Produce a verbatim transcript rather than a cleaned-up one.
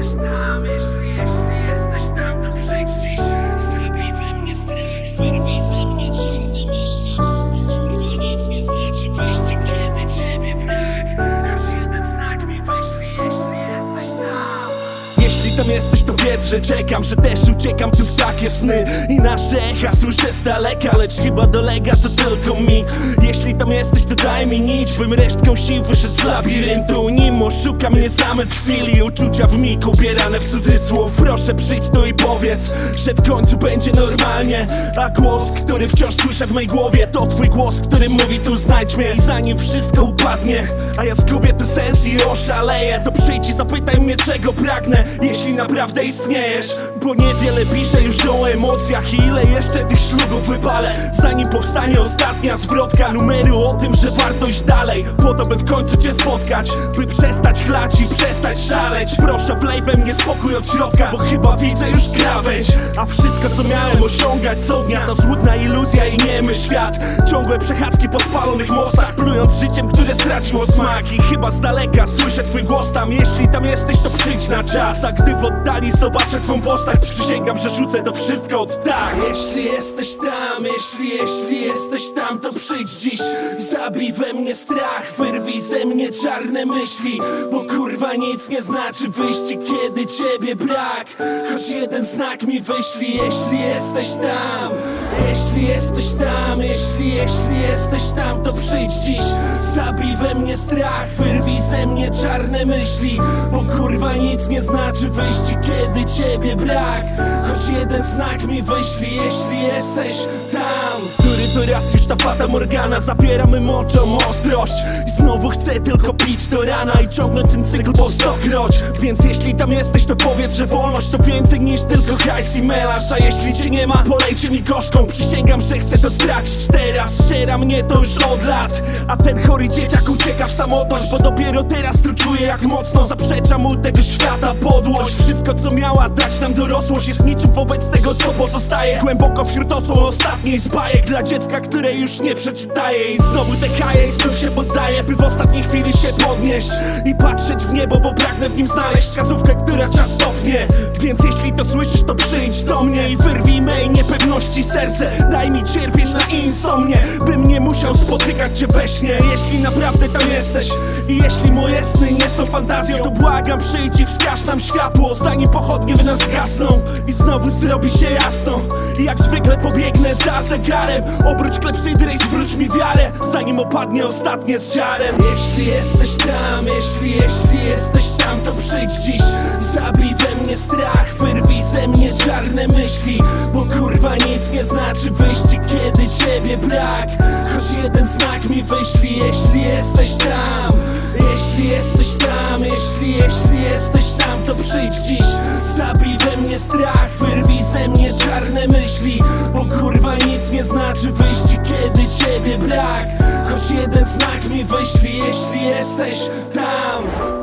jesteś tam, jeśli, jeśli jesteś tam, to przyjdź dziś. Zabij we mnie strach, wyrwij ze mnie czarne myśli, bo kurwa nic nie znaczy wyjście, kiedy ciebie brak. Choć jeden znak mi wyślij, jeśli jesteś tam. Jeśli tam jesteś, to wiedz, że czekam, że też uciekam tu w takie sny. I nasze echa słyszę z daleka, lecz chyba dolega to tylko mi. Jeśli tam jesteś, to daj mi nić, bym resztką sił wyszedł z labiryntu. Nim oszuka mnie zamęt chwili, uczucia w mig ubierane w cudzysłów. Proszę przyjdź tu i powiedz, że w końcu będzie normalnie. A głos, który wciąż słyszę w mej głowie, to twój głos, który mówi tu znajdź mnie. I zanim wszystko upadnie, a ja zgubię tu sens i oszaleję, to przyjdź i zapytaj mnie, czego pragnę, jeśli naprawdę istniejesz. Bo niewiele piszę już o emocjach i ile jeszcze tych szlugów wypalę, zanim powstanie ostatnia zwrotka numeru o tym, że warto iść dalej, po to by w końcu cię spotkać, by przestać chlać i przestać szaleć. Proszę wlej we mnie spokój od środka, bo chyba widzę już krawędź. A wszystko co miałem osiągać co dnia to złudna iluzja i niemy świat. Ciągłe przechadzki po spalonych mostach, plując życiem, które straciło smak. I chyba z daleka słyszę twój głos tam. Jeśli tam jesteś, to przyjdź na czas, a gdy w oddali zobaczę twą postać, przysięgam, że rzucę to wszystko od tak. Jeśli jesteś tam, jeśli, jeśli jesteś tam, to przyjdź dziś. Zabij we mnie strach, wyrwij ze mnie czarne myśli, bo kurwa nic nie znaczy wyjście, kiedy ciebie brak. Choć jeden znak mi wyślij, jeśli jesteś tam. Jeśli jesteś tam, jeśli, jeśli jesteś tam, to przyjdź dziś. Zabij we mnie strach, wyrwij ze mnie czarne myśli, bo kurwa nic nie znaczy wyjście, kiedy ciebie brak. Choć jeden znak mi wyślij, jeśli jesteś tam. Który to raz już ta fata Morgana, zabieramy moczą ostrość i znowu chcę tylko pić do rana i ciągnąć ten cykl po stokroć. Więc jeśli tam jesteś, to powiedz, że wolność to więcej niż tylko hajs i melanż. A jeśli cię nie ma, polejcie mi gorzką, przysięgam, że chcę to stracić teraz. Siera mnie to już od lat, a ten chory dzieciak ucieka w samotność, bo dopiero teraz tu czuję, jak mocno zaprzecza mu tego świata podłość. Wszystko co miała dać nam dorosłość jest niczym wobec tego, co pozostaje głęboko wśród odsłon ostatniej z bajek dla dziecka, które już nie przeczytaje. I znowu dekaje i znów się poddaje, by w ostatniej chwili się podnieść i patrzeć w niebo, bo pragnę w nim znaleźć wskazówkę, która czas cofnie. Więc jeśli to słyszysz, to przyjdź do mnie i wyrwij mej niepewności serce. Daj mi cierpieć na insomnię, bym nie musiał spotykać cię we śnie. Jeśli naprawdę tam jesteś i jeśli moje sny nie są fantazją, to błagam, przyjdź i wskaż nam światło, zanim pochodnie w nas zgasną i znowu zrobi się jasno. I jak zwykle pobiegnę za zegarem, obróć klepsydrę i zwróć mi wiarę, zanim opadnie ostatnie z ziarem. Jeśli jesteś tam, jeśli, jeśli jesteś tam, to przyjdź dziś. Zabij we mnie strach, wyrwij ze mnie czarne myśli, bo kurwa nic nie znaczy wyjście, kiedy ciebie brak. Choć jeden znak mi wyślij, jeśli jesteś tam. Jeśli jesteś tam, jeśli, jeśli jesteś tam, to przyjdź dziś. Zabij we mnie strach, wyrwij ze mnie czarne myśli, bo kurwa nic nie znaczy wyjście, kiedy ciebie brak. Choć jeden znak mi wyślij, jeśli jesteś tam.